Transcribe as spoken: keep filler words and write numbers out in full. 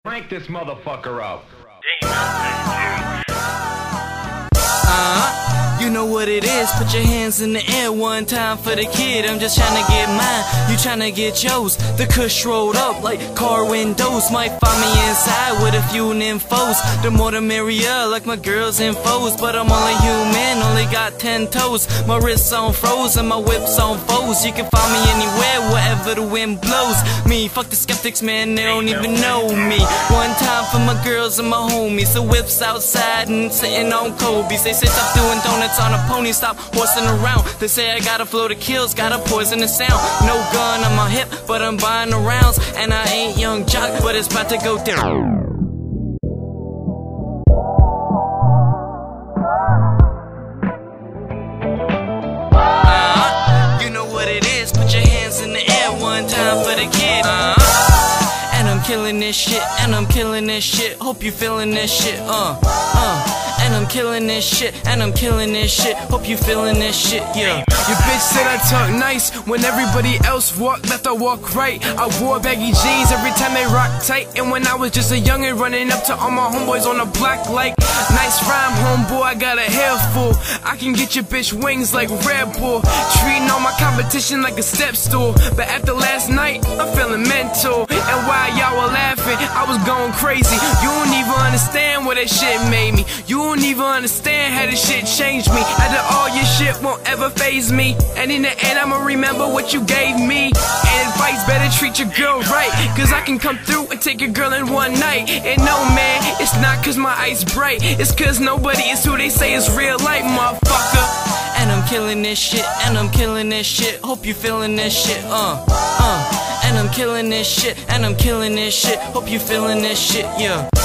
Crank this motherfucker up. Uh-huh. You know what it is, put your hands in the air one time for the kid. I'm just tryna get mine, you tryna get yours. The kush rolled up like car windows. Might find me inside with a few nymphos. The more the merrier, like my girls and foes. But I'm only human, only got ten toes. My wrists on froze and my whips on foes. You can find me anywhere, wherever the wind blows. Me, fuck the skeptics, man, they don't even know me. One time for my girls and my homies. The whips outside and sitting on Kobe's. They say stop doing donuts on a pony, stop horsing around. They say I got a flow to kills, got a poisonous sound. No gun on my hip, but I'm buying the rounds. And I ain't young jock, but it's about to go down. Uh, you know what it is, put your hands in the air one time for the kid. Uh, and I'm killing this shit, and I'm killing this shit. Hope you feeling this shit, uh, uh. And I'm killing this shit, and I'm killing this shit. Hope you feeling this shit, yeah. Your bitch said I talk nice when everybody else walk left, I walk right. I wore baggy jeans every time they rock tight. And when I was just a youngin' running up to all my homeboys on the block like, nice rhyme, homeboy, I got a hair full. I can get your bitch wings like Red Bull. Treating all my competition like a step stool. But after last night, I'm feeling mental. And while y'all were laughing, I was going crazy. You don't even understand what that shit made me. You don't even understand how this shit changed me. After all your shit won't ever faze me. And in the end I'ma remember what you gave me. And advice, better treat your girl right. Cause I can come through and take your girl in one night. And no man, it's not cause my eyes bright. It's cause nobody is who they say is real life, motherfucker. And I'm killing this shit, and I'm killing this shit. Hope you feeling this shit, uh, uh. And I'm killing this shit, and I'm killing this shit. Hope you feeling this shit, yeah.